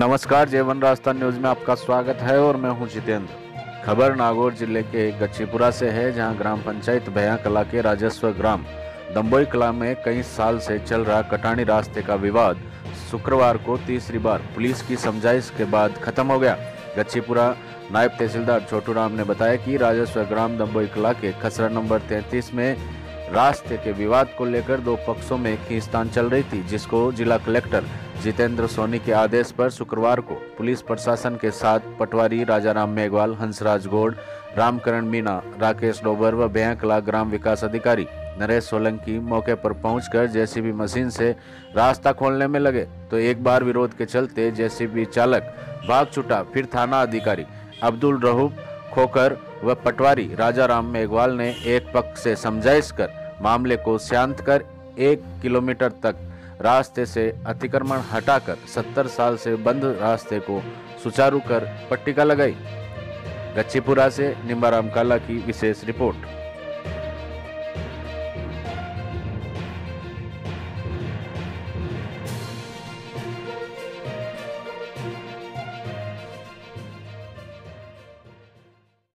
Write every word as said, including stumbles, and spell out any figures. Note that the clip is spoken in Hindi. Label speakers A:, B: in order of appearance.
A: नमस्कार, जेवन राजस्थान न्यूज में आपका स्वागत है और मैं हूं जितेंद्र। खबर नागौर जिले के गच्छीपुरा से है, जहां ग्राम पंचायत भैया कला के राजस्व ग्राम दम्बोई कला में कई साल से चल रहा कटानी रास्ते का विवाद शुक्रवार को तीसरी बार पुलिस की समझाइश के बाद खत्म हो गया। गच्छीपुरा नायब तहसीलदार छोटू राम ने बताया कि राजस्व ग्राम दम्बोई कला के खसरा नंबर तैंतीस में रास्ते के विवाद को लेकर दो पक्षों में खींचतान चल रही थी, जिसको जिला कलेक्टर जितेंद्र सोनी के आदेश पर शुक्रवार को पुलिस प्रशासन के साथ पटवारी राजाराम मेघवाल, हंसराज गौड़, रामकरण मीना, राकेश डोबर व भैयाकला ग्राम विकास अधिकारी नरेश सोलंकी मौके पर पहुंचकर जेसीबी मशीन से रास्ता खोलने में लगे, तो एक बार विरोध के चलते जेसीबी चालक भाग छूटा। फिर थाना अधिकारी अब्दुल रहूफ खोकर व पटवारी राजाराम मेघवाल ने एक पक्ष से समझाइश कर मामले को शांत कर एक किलोमीटर तक रास्ते से अतिक्रमण हटाकर सत्तर साल से बंद रास्ते को सुचारू कर पट्टिका लगाई। गच्छीपुरा से निम्बाराम काला की विशेष रिपोर्ट।